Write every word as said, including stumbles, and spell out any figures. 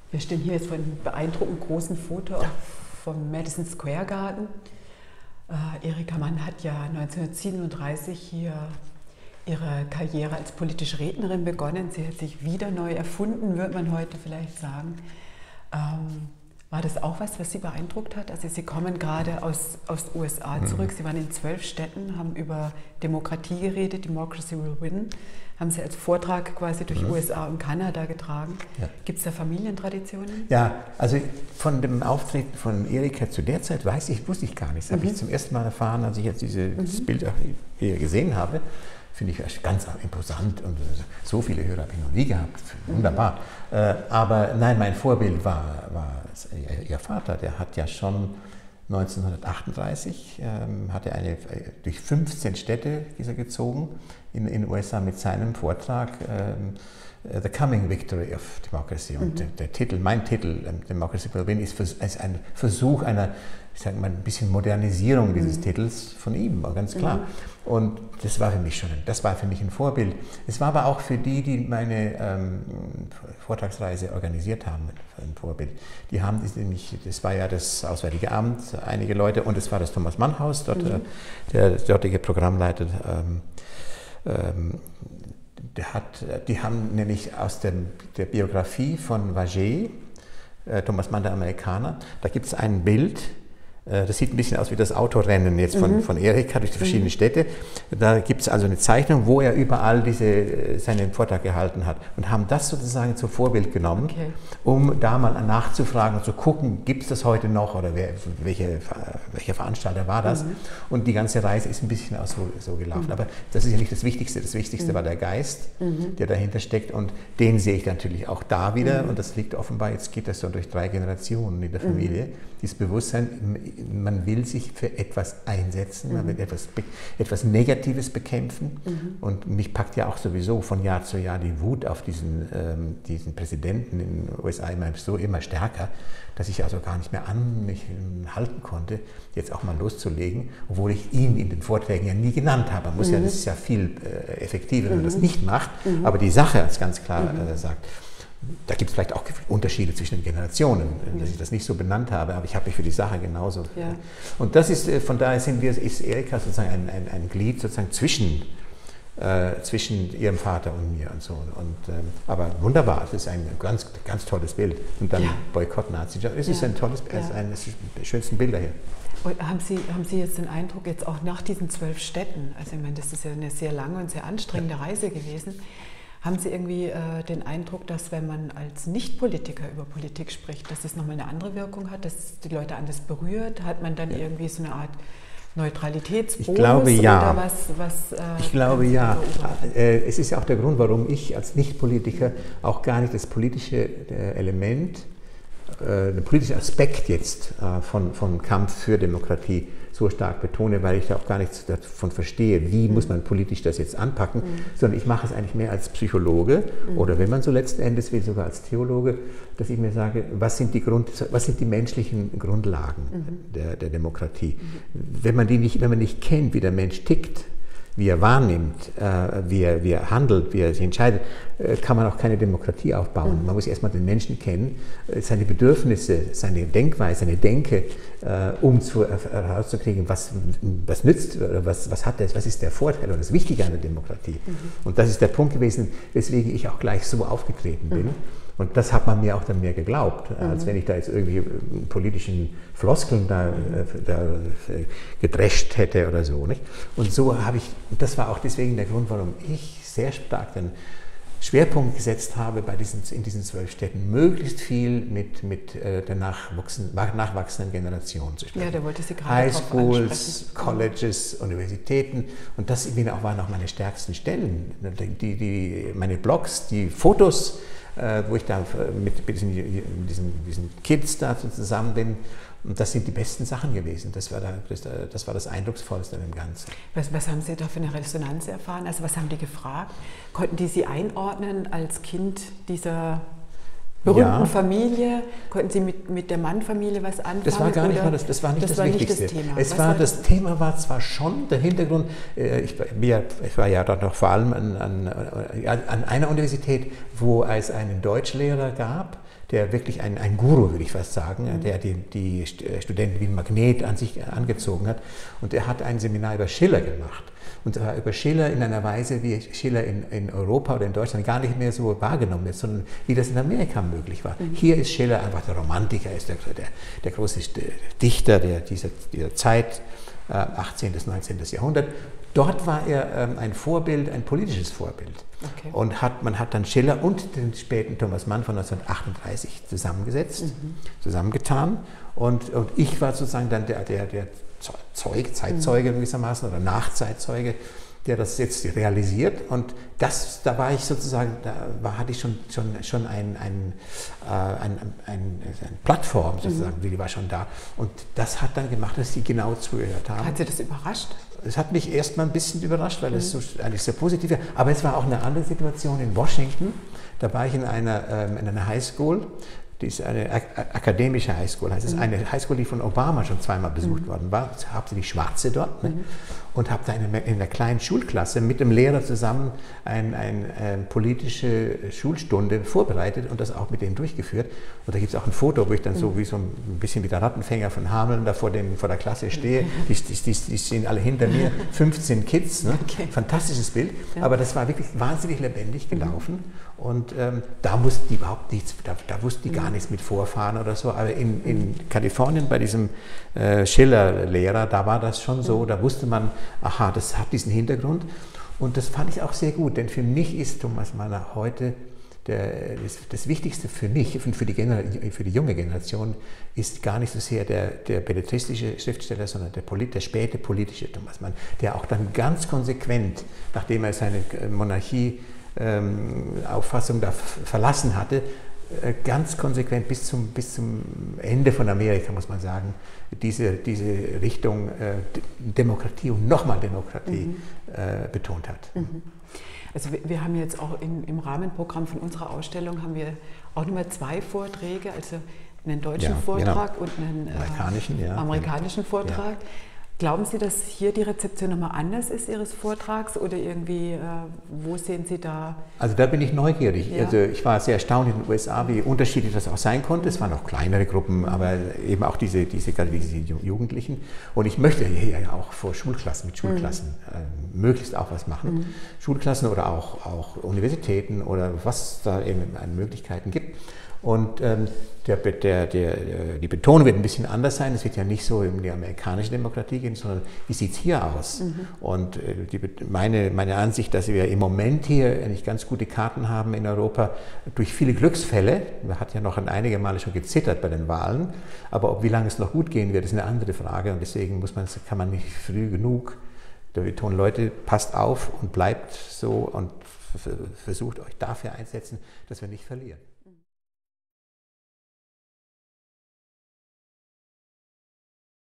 Wir stehen hier jetzt vor einem beeindruckend großen Foto vom Madison Square Garden. Äh, Erika Mann hat ja neunzehnhundertsiebenunddreißig hier ihre Karriere als politische Rednerin begonnen. Sie hat sich wieder neu erfunden, würde man heute vielleicht sagen. Ähm, war das auch was, was Sie beeindruckt hat? Also Sie kommen gerade aus, aus den U S A zurück. Mhm. Sie waren in zwölf Städten, haben über Demokratie geredet, Democracy will win. Haben Sie als Vortrag quasi durch mhm. U S A und Kanada getragen. Ja. Gibt es da Familientraditionen? Ja, also von dem Auftreten von Erika zu der Zeit weiß ich, wusste ich gar nichts. Das mhm. habe ich zum ersten Mal erfahren, als ich jetzt dieses mhm. Bild hier gesehen habe. Finde ich ganz imposant und so viele Hörer habe ich noch nie gehabt. Wunderbar. Mhm. Aber nein, mein Vorbild war, war ihr Vater. Der hat ja schon neunzehnhundertachtunddreißig ähm, hat er eine, durch fünfzehn Städte ist er gezogen in den U S A mit seinem Vortrag ähm, The Coming Victory of Democracy. Und mhm. der, der Titel, mein Titel, Democracy Will Win, ist, ist ein Versuch einer, ich sage mal, ein bisschen Modernisierung dieses mhm. Titels von ihm, ganz klar. Mhm. Und das war für mich schon, das war für mich ein Vorbild. Es war aber auch für die, die meine ähm, Vortragsreise organisiert haben, ein Vorbild. Die haben nämlich, das war ja das Auswärtige Amt, einige Leute, und es war das Thomas Mann Haus, dort, mhm. der dortige Programmleiter. Ähm, ähm, der hat, die haben nämlich aus dem, der Biografie von Vagée, äh, Thomas Mann, der Amerikaner, da gibt es ein Bild. Das sieht ein bisschen aus wie das Autorennen jetzt von, mhm. von Erika durch die verschiedenen mhm. Städte. Da gibt es also eine Zeichnung, wo er überall diese, seinen Vortrag gehalten hat, und haben das sozusagen zum Vorbild genommen, okay. um da mal nachzufragen und zu gucken, gibt es das heute noch oder wer, welche, welcher Veranstalter war das? Mhm. Und die ganze Reise ist ein bisschen auch so, so gelaufen. Mhm. Aber das ist ja nicht das Wichtigste. Das Wichtigste mhm. war der Geist, mhm. der dahinter steckt, und den sehe ich natürlich auch da wieder, mhm. und das liegt offenbar, jetzt geht das so durch drei Generationen in der Familie, mhm. dieses Bewusstsein, man will sich für etwas einsetzen, mhm. man will etwas, etwas Negatives bekämpfen, mhm. und mich packt ja auch sowieso von Jahr zu Jahr die Wut auf diesen, ähm, diesen Präsidenten in den U S A immer so immer stärker, dass ich also gar nicht mehr an mich halten konnte, jetzt auch mal loszulegen, obwohl ich ihn in den Vorträgen ja nie genannt habe. Man muss mhm. ja, das ist ja viel äh, effektiver, wenn man mhm. das nicht macht, mhm. aber die Sache als ganz klar mhm. äh, sagt. Da gibt es vielleicht auch Unterschiede zwischen den Generationen, dass ich das nicht so benannt habe, aber ich habe mich für die Sache genauso. Ja. Und das ist, von daher sind wir, ist Erika sozusagen ein, ein, ein Glied sozusagen zwischen, äh, zwischen ihrem Vater und mir und so. Und, ähm, aber wunderbar, es ist ein ganz, ganz tolles Bild. Und dann ja. Boykott Nazi. Es ist ja. ein tolles Bild, ja. eines der schönsten Bilder hier. Und haben Sie, haben Sie jetzt den Eindruck, jetzt auch nach diesen zwölf Städten, also ich meine, das ist ja eine sehr lange und sehr anstrengende ja. Reise gewesen, haben Sie irgendwie äh, den Eindruck, dass wenn man als Nicht-Politiker über Politik spricht, dass das nochmal eine andere Wirkung hat, dass die Leute anders berührt? Hat man dann ja. irgendwie so eine Art Neutralitätsbonus? Ich glaube ja. Oder was, was, äh, ich glaube ja. Äh, es ist ja auch der Grund, warum ich als Nicht-Politiker auch gar nicht das politische äh, Element, äh, den politischen Aspekt jetzt äh, von, vom Kampf für Demokratie so stark betone, weil ich da auch gar nichts davon verstehe, wie mhm. muss man politisch das jetzt anpacken, mhm. sondern ich mache es eigentlich mehr als Psychologe mhm. oder wenn man so letzten Endes will, sogar als Theologe, dass ich mir sage, was sind die, Grund, was sind die menschlichen Grundlagen mhm. der, der Demokratie. Mhm. Wenn man die nicht, wenn man nicht kennt, wie der Mensch tickt, wie er wahrnimmt, äh, wie, er, wie er handelt, wie er sich entscheidet, äh, kann man auch keine Demokratie aufbauen. Mhm. Man muss erstmal den Menschen kennen, äh, seine Bedürfnisse, seine Denkweise, seine Denke, äh, um zu, äh, herauszukriegen, was, was nützt, oder was, was hat das, was ist der Vorteil oder das Wichtige an der Demokratie. Mhm. Und das ist der Punkt gewesen, weswegen ich auch gleich so aufgetreten bin. Mhm. Und das hat man mir auch dann mehr geglaubt, mhm. als wenn ich da jetzt irgendwie politischen Floskeln da, mhm. da gedrescht hätte oder so. Nicht? Und so habe ich, das war auch deswegen der Grund, warum ich sehr stark den Schwerpunkt gesetzt habe, bei diesen, in diesen zwölf Städten möglichst viel mit, mit äh, der nachwachsenden Generation zu sprechen. Ja, da wollte Sie gerade Highschools, Colleges, Universitäten, und das auch waren auch meine stärksten Stellen. Die, die, meine Blogs, die Fotos, äh, wo ich da mit, mit diesen, diesen, diesen Kids da zusammen bin. Und das sind die besten Sachen gewesen. Das war, da, das, das, war das Eindrucksvollste im Ganzen. Was, was haben Sie da für eine Resonanz erfahren? Also was haben die gefragt? Konnten die Sie einordnen als Kind dieser berühmten ja. Familie? Konnten Sie mit, mit der Mann-Familie was anfangen? Das war gar nicht, mal das, das war nicht das, das war Wichtigste. Nicht das Thema. Es war, war das, das Thema war zwar schon der Hintergrund, ich, ich war ja dort noch vor allem an, an, an einer Universität, wo es einen Deutschlehrer gab, der wirklich ein, ein Guru, würde ich fast sagen, mhm. der die, die Studenten wie ein Magnet an sich angezogen hat. Und er hat ein Seminar über Schiller gemacht. Und zwar über Schiller in einer Weise, wie Schiller in, in Europa oder in Deutschland gar nicht mehr so wahrgenommen ist, sondern wie das in Amerika möglich war. Mhm. Hier ist Schiller einfach der Romantiker, ist der, der, der große Dichter der, dieser, dieser Zeit, äh, achtzehnten bis neunzehnten Jahrhundert. Dort war er ähm, ein Vorbild, ein politisches Vorbild. Okay. Und hat, man hat dann Schiller und den späten Thomas Mann von neunzehnhundertachtunddreißig zusammengesetzt, mhm. zusammengetan. Und, und ich war sozusagen dann der, der, der Zeug, Zeitzeuge gewissermaßen oder Nachzeitzeuge, der das jetzt realisiert. Und das, da war ich sozusagen, da war, hatte ich schon, schon, schon ein, ein, äh, ein, ein, ein, eine Plattform sozusagen, mhm. die war schon da. Und das hat dann gemacht, dass die genau zugehört haben. Hat Sie das überrascht? Es hat mich erst mal ein bisschen überrascht, weil es so, eigentlich sehr positiv war. Aber es war auch eine andere Situation in Washington. Da war ich in einer, ähm, in einer Highschool. Die ist eine akademische Highschool, heißt es, mhm. eine Highschool, die von Obama schon zweimal besucht mhm. worden war, hauptsächlich Schwarze dort, ne? mhm. und habe da in einer, in einer kleinen Schulklasse mit dem Lehrer zusammen eine ein, ein politische Schulstunde vorbereitet und das auch mit denen durchgeführt. Und da gibt es auch ein Foto, wo ich dann mhm. so wie so ein bisschen wie der Rattenfänger von Hameln da vor, dem, vor der Klasse stehe. Die, die, die, die stehen alle hinter mir, fünfzehn Kids, ne? Okay. Fantastisches Bild, ja. aber das war wirklich wahnsinnig lebendig gelaufen. Mhm. Und ähm, da wussten die überhaupt nichts, da, da wussten die gar nichts mit Vorfahren oder so. Aber in, in Kalifornien bei diesem äh, Schiller-Lehrer, da war das schon so, da wusste man, aha, das hat diesen Hintergrund. Und das fand ich auch sehr gut, denn für mich ist Thomas Mann heute, der, das, das Wichtigste für mich und für die, für die junge Generation ist gar nicht so sehr der, der belletristische Schriftsteller, sondern der, Polit, der späte politische Thomas Mann, der auch dann ganz konsequent, nachdem er seine Monarchie Auffassung da verlassen hatte, ganz konsequent bis zum, bis zum Ende von Amerika, muss man sagen, diese, diese Richtung äh, Demokratie und nochmal Demokratie mhm. äh, betont hat. Mhm. Also wir, wir haben jetzt auch in, im Rahmenprogramm von unserer Ausstellung haben wir auch nochmal zwei Vorträge, also einen deutschen ja, Vortrag genau. und einen äh, amerikanischen, ja. amerikanischen Vortrag. Ja. Glauben Sie, dass hier die Rezeption nochmal anders ist Ihres Vortrags oder irgendwie, äh, wo sehen Sie da? Also da bin ich neugierig. Ja. Also ich war sehr erstaunt in den U S A, wie unterschiedlich das auch sein konnte. Es waren auch kleinere Gruppen, aber eben auch diese, diese, diese Jugendlichen. Und ich möchte hier ja auch vor Schulklassen, mit Schulklassen mhm. äh, möglichst auch was machen. Mhm. Schulklassen oder auch, auch Universitäten oder was da eben an Möglichkeiten gibt. Und ähm, der, der, der, die Betonung wird ein bisschen anders sein. Es wird ja nicht so um die amerikanische Demokratie gehen, sondern wie sieht es hier aus? Mhm. Und äh, die, meine, meine Ansicht, dass wir im Moment hier eigentlich ganz gute Karten haben in Europa, durch viele Glücksfälle, man hat ja noch einige Male schon gezittert bei den Wahlen, aber ob, wie lange es noch gut gehen wird, ist eine andere Frage. Und deswegen muss man, kann man nicht früh genug, da betonen Leute, passt auf und bleibt so und versucht euch dafür einsetzen, dass wir nicht verlieren.